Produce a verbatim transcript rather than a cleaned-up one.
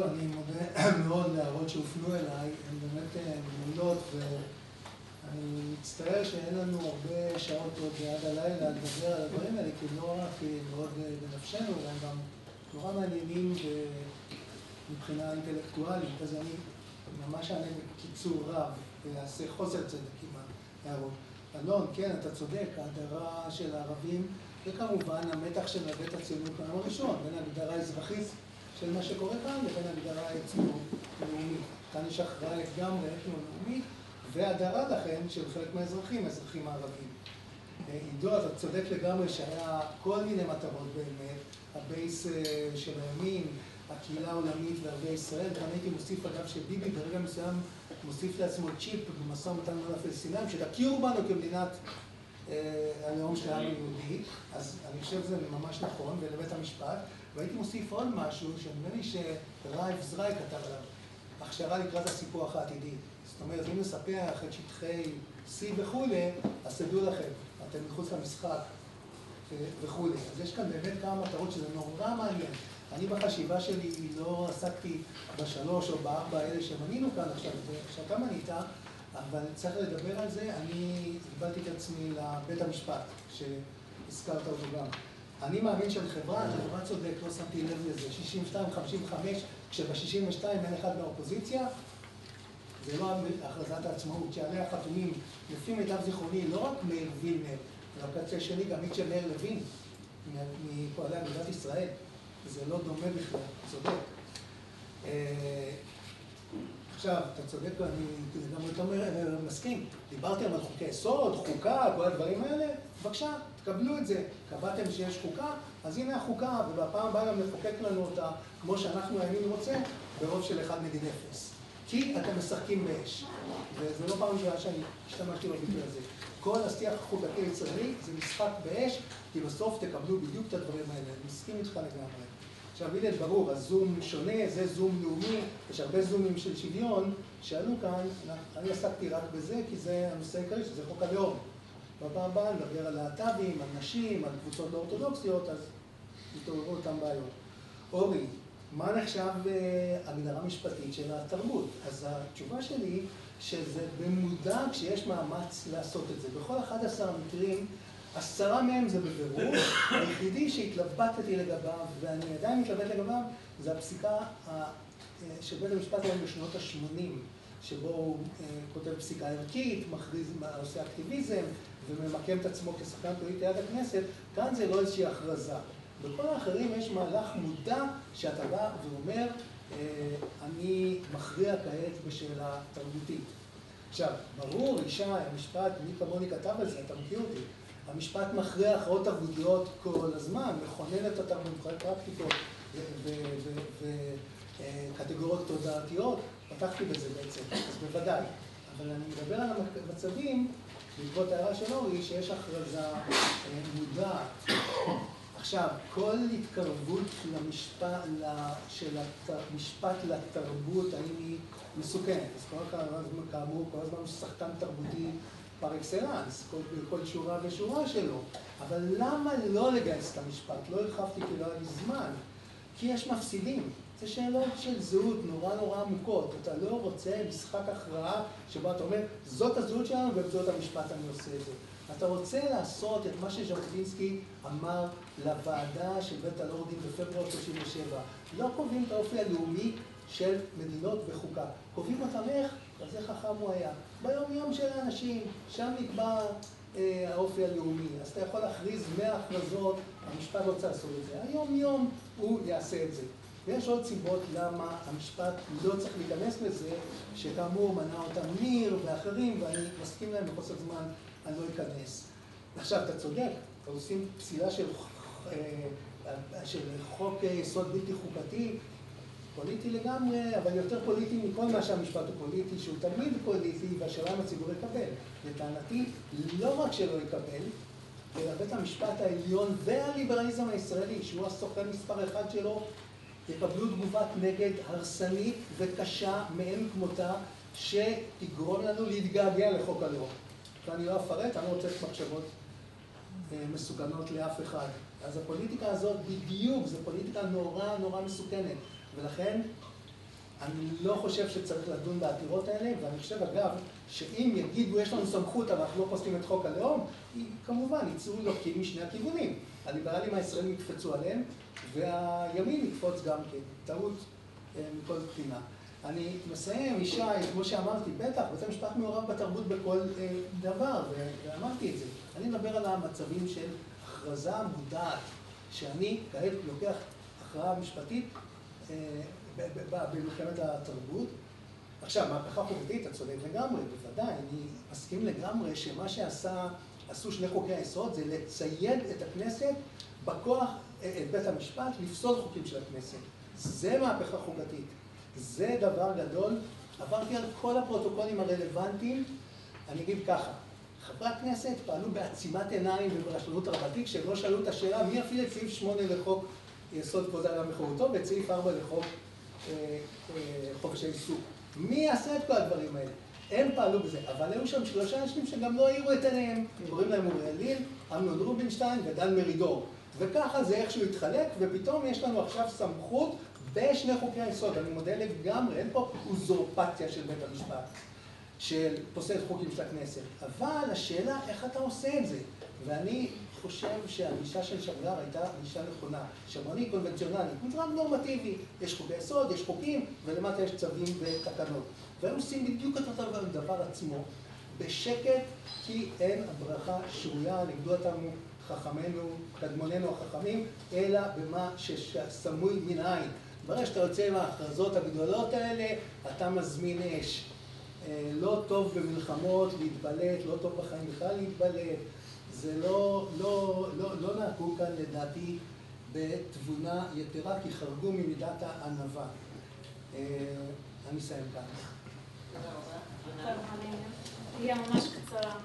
כל, אני מודה מאוד להערות שהופנו אליי, הן באמת מעולות, ואני מצטער שאין לנו הרבה שעות עוד עד הלילה לדבר על הדברים האלה, כי לא רק מאוד בנפשנו, והם גם נורא מעניינים מבחינה אינטלקטואלית, אז אני ממש אענה בקיצור רב, ויעשה חוסר צדק עם ההערות. אלון, כן, אתה צודק, ההדרה של הערבים, וכמובן המתח של בית הציונות מהיום הראשון, בין ההגדרה האזרחית של מה שקורה כאן לבין ההגדרה האתנו-לאומית. כאן יש הכרעה לגמרי אתנו-לאומית, והדרה לכן של חלק מהאזרחים, האזרחים הערבים. עידו, אתה צודק לגמרי שהיה כל מיני מטרות באמת, הבייס של הימין, הקהילה העולמית וערבי ישראל, כאן הייתי מוסיף אגב שביבי ברגע מסוים מוסיף לעצמו צ'יפ במשא ומתן מול הפלסטינאים, שתכירו בנו כמדינת הלאום של העם היהודי, אז אני חושב שזה ממש נכון, ולבית המשפט, והייתי מוסיף עוד משהו, שנדמה לי שרייף זרעי כתב עליו, הכשרה לקראת הסיפוח העתידי. זאת אומרת, אם נספח את שטחי C וכולי, אז תדעו לכם, אתם מחוץ למשחק וכולי. אז יש כאן באמת כמה מטרות שזה נורא מעניין. אני בחשיבה שלי לא עסקתי בשלוש או בארבע האלה שמנינו כאן עכשיו, שאתה מנית, אבל צריך לדבר על זה. אני קיבלתי את עצמי לבית המשפט, שהזכרת אותו גם. אני מאמין של חברה, חברה צודק, לא שמתי לב לזה, שישים ושתיים חמישים וחמש, כשב-שישים ושתיים אין אחד מהאופוזיציה, זה לא הכרזת העצמאות, שעליה חתומים, לפי מיטב זיכרוני, לא רק מאיר וילנר, ובקצה שני גם מיטשל מאיר לוין, מפועלי אגודת ישראל. זה לא דומה בכלל, צודק. עכשיו, אתה צודק, אני גם יותר מסכים. דיברתם על חוקי יסוד, חוקה, כל הדברים האלה, בבקשה, תקבלו את זה. קבעתם שיש חוקה, אז הנה החוקה, ובפעם הבאה גם לחוקק לנו אותה, כמו שאנחנו הימין רוצה, ברוב של אחד נגד אפס. כי אתם משחקים באש. וזה לא פעם ראשונה שאני השתמשתי בביטוי הזה. כל השיח החוקתי הישראלי זה משחק באש, כי בסוף תקבלו בדיוק את הדברים האלה. אני מסכים איתך לגמרי. עכשיו, הנה, ברור, הזום שונה, זה זום לאומי, יש הרבה זומים של שוויון שעלו כאן, אני עסקתי רק בזה, כי זה הנושא העיקרי, שזה חוק הלאום. בפעם הבאה נדבר על להט"בים, על נשים, על קבוצות לא אורתודוקסיות, אז יתעוררו אותם בעיות. אורי, מה נחשב הגדרה משפטית של התרבות? אז התשובה שלי, שזה במודע כשיש מאמץ לעשות את זה. בכל אחד עשר מקרים, עשרה מהם זה בבירור, היחידי שהתלבטתי לגביו, ואני עדיין מתלבט לגביו, זה הפסיקה של בית המשפט היום בשנות ה-שמונים, שבו הוא כותב פסיקה ערכית, מכריז, עושה אקטיביזם, וממקם את עצמו כשחקן פוליטי עד הכנסת. כאן זה לא איזושהי הכרזה. בכל האחרים יש מהלך מודע שאתה בא ואומר, אני מכריע כעת בשאלה תרבותית. עכשיו, ברור, אישה, המשפט, מי כמוני כתב על זה, אתה מכיר אותי. המשפט מכריע הכרעות תרבותיות כל הזמן, מכונן את התרבות, מכונן פרקטיקות וקטגוריות תודעתיות, פתחתי בזה בעצם, אז בוודאי. אבל אני מדבר על המצבים, בעקבות ההערה של אורי, שיש הכרזה מודעת. עכשיו, כל התקרבות למשפט, של המשפט לתרבות, האם היא מסוכנת? אז כאמור, כל הזמן הוא שחקן תרבותי פר אקסלנס, כל, כל שורה ושורה שלו. אבל למה לא לגייס את המשפט? לא הרחבתי כי לא היה לי זמן. כי יש מפסידים. זה שאלות של זהות נורא נורא עמוקות. אתה לא רוצה משחק הכרעה שבו אתה אומר, זאת הזהות שלנו ובזאת המשפט אני עושה את זה. אתה רוצה לעשות את מה שז'בוטינסקי אמר לוועדה של בית הלורדים בפברואר שלושים ושבע. לא קובעים את האופי הלאומי של מדינות וחוקה. קובעים אותם איך? אז זה חכם הוא היה. ביום יום של האנשים, שם נקבע אה, האופי הלאומי. אז אתה יכול להכריז מאה הכרזות, המשפט לא צריך לעשות את זה. היום יום הוא יעשה את זה. ויש עוד סיבות למה המשפט לא צריך להיכנס לזה, שכאמור מנע אותם ניר ואחרים, ואני מסכים להם בחוסר זמן, אני לא אכנס. עכשיו, אתה צודק, אתה עושים פסילה של, של חוק יסוד בלתי חוקתי, פוליטי לגמרי, אבל יותר פוליטי מכל מה שהמשפט הוא פוליטי, שהוא תמיד פוליטי, והשאלה אם הציבור יקבל. לטענתי, לא רק שלא יקבל, אלא בית המשפט העליון והליברליזם הישראלי, שהוא הסוכן מספר אחד שלו, יקבלו תגובת נגד הרסנית וקשה מאין כמותה, שתגרום לנו להתגעגע לחוק הלאום. ואני לא אפרט, אני לא רוצה את מחשבות מסוכנות לאף אחד. אז הפוליטיקה הזאת בדיוק, זו פוליטיקה נורא נורא מסוכנת. ולכן אני לא חושב שצריך לדון בעתירות האלה, ואני חושב אגב, שאם יגידו יש לנו סמכות, אבל אנחנו לא פוסלים את חוק הלאום, כמובן יצאו לוקים משני הכיוונים. הליברלים הישראלים יקפצו עליהם, והימין יקפוץ גם כן, טעות מכל בחינה. אני מסיים, ישי, כמו שאמרתי, בטח, בית המשפט מעורב בתרבות בכל דבר, ואמרתי את זה. אני מדבר על המצבים של הכרזה מודעת, שאני כעת לוקח הכרעה משפטית במלחמת התרבות. עכשיו, מהפכה חוקתית, אתה צודק לגמרי, בוודאי, אני מסכים לגמרי שמה שעשה, עשו שני חוקי היסוד, זה לצייד את הכנסת בכוח, את בית המשפט, לפסול חוקים של הכנסת. זה מהפכה חוקתית. זה דבר גדול. עברתי על כל הפרוטוקולים הרלוונטיים. אני אגיד ככה, חברי הכנסת פעלו בעצימת עיניים וברשלנות רבתי, כשהם לא שאלו את השאלה מי יפעיל את סעיף שמונה לחוק יסוד כבוד האדם וחירותו, ואת סעיף ארבע לחוק חופש העיסוק. מי יעשה את כל הדברים האלה? הם פעלו בזה, אבל היו שם שלושה אנשים שגם לא העירו את עיניהם. קוראים להם אוריאל לין, אמנון רובינשטיין ודן מרידור. וככה זה איכשהו התחלק, ופתאום יש לנו עכשיו סמכות בשני חוקי היסוד. אני מודה לגמרי, אין פה אוזורפציה של בית המשפט, של פוסל חוקים של הכנסת. אבל השאלה, איך אתה עושה את זה? ואני חושב שהגישה של שמגר הייתה גישה נכונה. שמרני קונבנציונלי, מדרג נורמטיבי. יש חוקי יסוד, יש חוקים, ולמטה יש צווים ותקנות. והם עושים בדיוק את אותו דבר עצמו, בשקט, כי אין הברכה שרויה, לימדו אותנו חכמינו, קדמוננו החכמים, אלא במה שסמוי מן העין. ברגע שאתה יוצא מההכרזות הגדולות האלה, אתה מזמין אש. לא טוב במלחמות להתבלט, לא טוב בחיים בכלל להתבלט. זה לא, לא, לא, לא נהגו כאן לדעתי בתבונה יתרה, כי חרגו ממידת הענווה. אני אסיים כאן. תודה רבה. תהיה ממש קצרה.